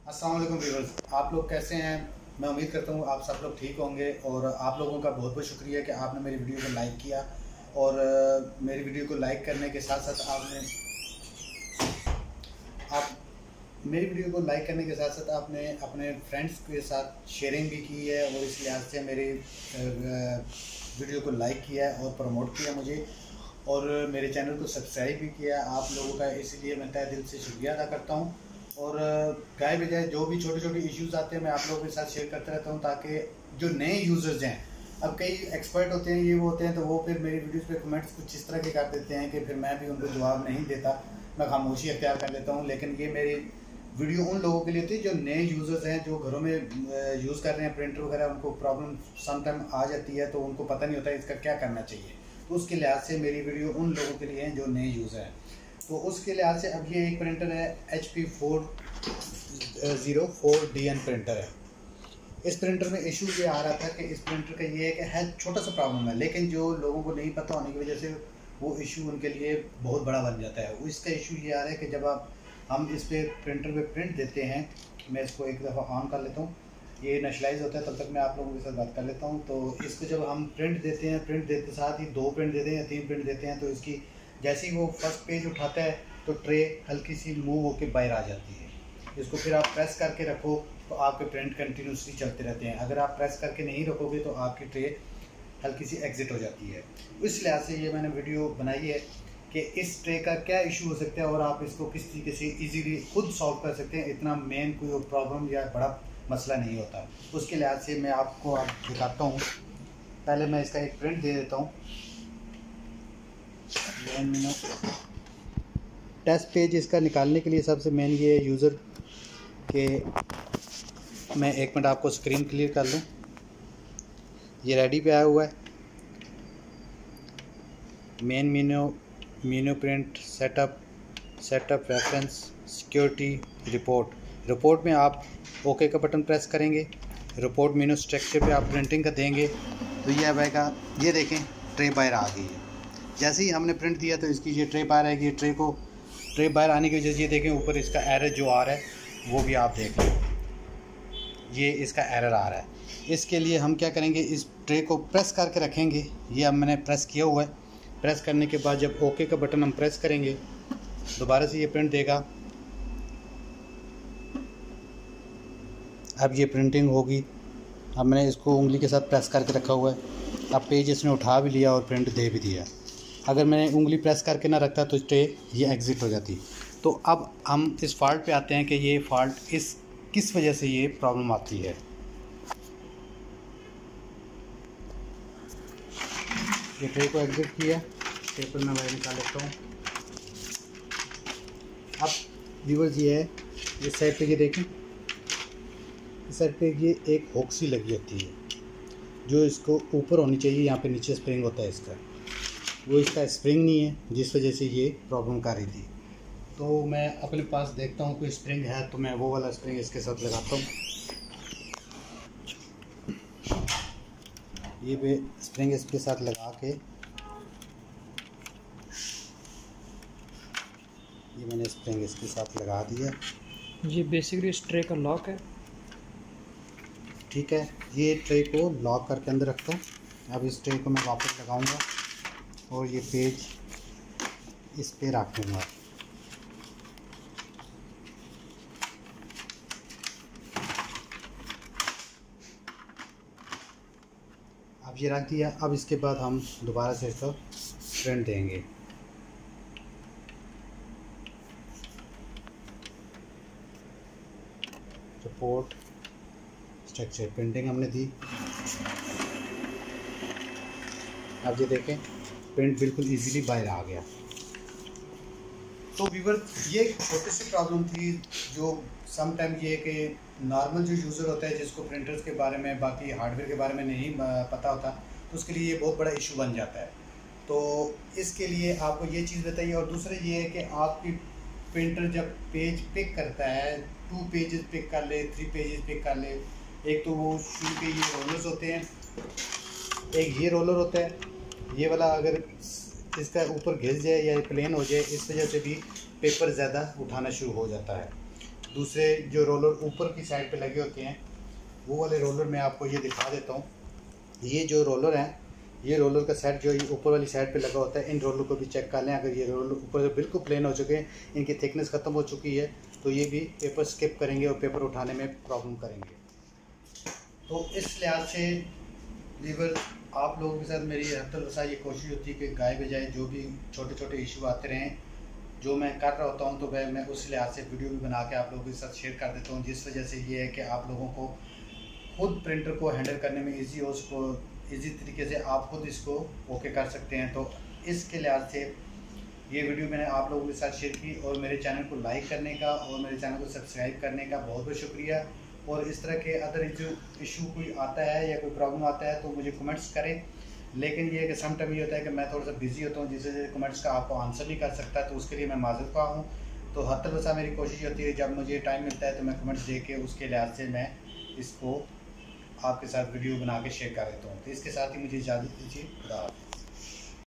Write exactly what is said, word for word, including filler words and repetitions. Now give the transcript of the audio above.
अस्सलाम वालेकुम व्यूअर्स, आप लोग कैसे हैं। मैं उम्मीद करता हूँ आप सब लोग ठीक होंगे और आप लोगों का बहुत बहुत शुक्रिया कि आपने मेरी वीडियो को लाइक किया और मेरी वीडियो को लाइक करने के साथ साथ आपने आप मेरी वीडियो को लाइक करने के साथ साथ आपने अपने फ्रेंड्स के साथ शेयरिंग भी की है और इस लिहाज से मेरी वीडियो को लाइक किया है और प्रमोट किया मुझे और मेरे चैनल को सब्सक्राइब भी किया। आप लोगों का इसलिए मैं तहे दिल से शुक्रिया अदा करता हूँ और गाय बजाय जो भी छोटे छोटे इश्यूज़ आते हैं मैं आप लोगों के साथ शेयर करता रहता हूँ ताकि जो नए यूज़र्स हैं, अब कई एक्सपर्ट होते हैं, ये वो होते हैं, तो वो फिर मेरी वीडियोस पे कमेंट्स कुछ इस तरह के कर देते हैं कि फिर मैं भी उनको जवाब नहीं देता, मैं खामोशी अख्तियार कर लेता हूँ। लेकिन ये मेरी वीडियो उन लोगों के लिए थी जो नए यूज़र्स हैं, जो घरों में यूज़ कर रहे हैं प्रिंटर वगैरह, उनको प्रॉब्लम समटाइम आ जाती है तो उनको पता नहीं होता इसका क्या करना चाहिए, तो उसके लिहाज से मेरी वीडियो उन लोगों के लिए हैं जो नए यूज़र हैं। तो उसके लिहाज से अब ये एक प्रिंटर है H P four zero four D N printer है। इस प्रिंटर में इशू ये आ रहा था कि इस प्रिंटर का ये है कि है छोटा सा प्रॉब्लम है, लेकिन जो लोगों को नहीं पता होने की वजह से वो इशू उनके लिए बहुत बड़ा बन जाता है। इसका इशू ये आ रहा है कि जब आप हम इस पे प्रिंटर पे प्रिंट देते हैं, मैं इसको एक दफ़ा ऑन कर लेता हूँ, ये नेशनलाइज होता है, तब तक मैं आप लोगों के साथ बात कर लेता हूँ। तो इसको जब हम प्रिंट देते हैं, प्रिंट देते साथ ही दो प्रिंट देते हैं या तीन प्रिंट देते हैं, तो इसकी जैसे ही वो फर्स्ट पेज उठाता है तो ट्रे हल्की सी मूव होकर बाहर आ जाती है। इसको फिर आप प्रेस करके रखो तो आपके प्रिंट कंटिन्यूसली चलते रहते हैं। अगर आप प्रेस करके नहीं रखोगे तो आपकी ट्रे हल्की सी एग्जिट हो जाती है। इस लिहाज से ये मैंने वीडियो बनाई है कि इस ट्रे का क्या इशू हो सकता है और आप इसको किस तरीके से इजीली खुद सॉल्व कर सकते हैं। इतना मेन कोई प्रॉब्लम या बड़ा मसला नहीं होता। उसके लिहाज से मैं आपको आप दिखाता हूँ। पहले मैं इसका एक प्रिंट दे देता हूँ। टेस्ट पेज इसका निकालने के लिए सबसे मेन ये है यूज़र के, मैं एक मिनट आपको स्क्रीन क्लियर कर लूँ। ये रेडी पे आया हुआ है। Main menu, menu print, setup, setup reference, security, report. Report में आप ओके का बटन प्रेस करेंगे, रिपोर्ट मेन्यू स्ट्रक्चर पे आप प्रिंटिंग का देंगे तो ये आएगा। ये देखें ट्रे बाहर आ गई है। जैसे ही हमने प्रिंट दिया तो इसकी ये ट्रे बाहर आएगी। ट्रे को ट्रे बाहर आने की वजह से ये देखें ऊपर इसका एरर जो आ रहा है वो भी आप देख लें, ये इसका एरर आ रहा है। इसके लिए हम क्या करेंगे, इस ट्रे को प्रेस करके रखेंगे। ये अब मैंने प्रेस किया हुआ है। प्रेस करने के बाद जब ओके का बटन हम प्रेस करेंगे दोबारा से ये प्रिंट देगा। अब ये प्रिंटिंग होगी। अब मैंने इसको उंगली के साथ प्रेस करके रखा हुआ है। अब पेज इसने उठा भी लिया और प्रिंट दे भी दिया। अगर मैंने उंगली प्रेस करके ना रखता तो ट्रे ये एग्ज़िट हो जाती। तो अब हम इस फॉल्ट पे आते हैं कि ये फॉल्ट इस किस वजह से ये प्रॉब्लम आती है। ये ट्रे को एग्ज़िट किया, पेपर में बाहर निकाल लेता हूँ। अब व्यूअर्स ये है, इस साइड पे ये देखें, इस साइड पे ये एक हुक सी लगी होती है जो इसको ऊपर होनी चाहिए। यहाँ पे नीचे स्प्रिंग होता है इसका, वो इसका स्प्रिंग नहीं है, जिस वजह से ये प्रॉब्लम कर रही थी। तो मैं अपने पास देखता हूँ कोई स्प्रिंग है तो मैं वो वाला स्प्रिंग इसके साथ लगाता हूँ। ये पे स्प्रिंग इसके साथ लगा के ये मैंने स्प्रिंग इसके साथ लगा दिया। ये बेसिकली इस ट्रे का लॉक है। ठीक है, ये ट्रे को लॉक करके अंदर रखता हूँ। अब इस ट्रे को मैं वापस लगाऊंगा और ये पेज इस पे रख दूँगा। अब ये रख दिया। अब इसके बाद हम दोबारा से इसका प्रिंट देंगे। रिपोर्ट, स्ट्रक्चर, प्रिंटिंग हमने दी। अब ये देखें प्रिंट बिल्कुल इजीली बाहर आ गया। तो व्यूअर ये एक छोटी सी प्रॉब्लम थी जो सम टाइम ये कि नॉर्मल जो यूज़र होता है जिसको प्रिंटर्स के बारे में, बाकी हार्डवेयर के बारे में नहीं पता होता, तो उसके लिए ये बहुत बड़ा इशू बन जाता है। तो इसके लिए आपको ये चीज़ बताइए। और दूसरा ये है कि आपकी प्रिंटर जब पेज पिक करता है, टू पेजेस पिक कर ले, थ्री पेजेस पिक कर ले, एक तो वो शुरू के ये रोलर्स होते हैं, एक ये रोलर होता है, ये वाला अगर इसका ऊपर घिस जाए या प्लेन हो जाए, इस वजह से भी पेपर ज़्यादा उठाना शुरू हो जाता है। दूसरे जो रोलर ऊपर की साइड पे लगे होते हैं वो वाले रोलर मैं आपको ये दिखा देता हूँ। ये जो रोलर हैं, ये रोलर का सेट जो ये ऊपर वाली साइड पे लगा होता है, इन रोलर को भी चेक कर लें। अगर ये रोलर ऊपर से बिल्कुल प्लेन हो चुके हैं, इनकी थिकनेस ख़त्म हो चुकी है, तो ये भी पेपर स्किप करेंगे और पेपर उठाने में प्रॉब्लम करेंगे। तो इस लिहाज से लीवर आप लोगों के साथ मेरी हर तरह ये कोशिश होती है कि गाय बजाय जो भी छोटे छोटे इशू आते रहें, जो मैं कर रहा होता हूँ, तो वह मैं उस लिहाज से वीडियो भी बना के आप लोगों के साथ शेयर कर देता हूँ, जिस वजह से ये है कि आप लोगों को खुद प्रिंटर को हैंडल करने में इजी हो, उसको इजी तरीके से आप खुद इसको ओके कर सकते हैं। तो इसके लिहाज से ये वीडियो मैंने आप लोगों के साथ शेयर की, और मेरे चैनल को लाइक करने का और मेरे चैनल को सब्सक्राइब करने का बहुत बहुत शुक्रिया। और इस तरह के अदर जो इशू कोई आता है या कोई प्रॉब्लम आता है तो मुझे कमेंट्स करें, लेकिन ये कि सम टाइम ये होता है कि मैं थोड़ा सा बिजी होता हूँ, जिस वजह से कमेंट्स का आपको आंसर नहीं कर सकता, तो उसके लिए मैं माजूर का हूँ। तो हर तरह मेरी कोशिश होती है जब मुझे टाइम मिलता है तो मैं कमेंट्स दे के उसके लिहाज से मैं इसको आपके साथ वीडियो बना के शेयर कर देता हूँ। तो इसके साथ ही मुझे इजाज़त दीजिए। खुदा हाफ़िज़।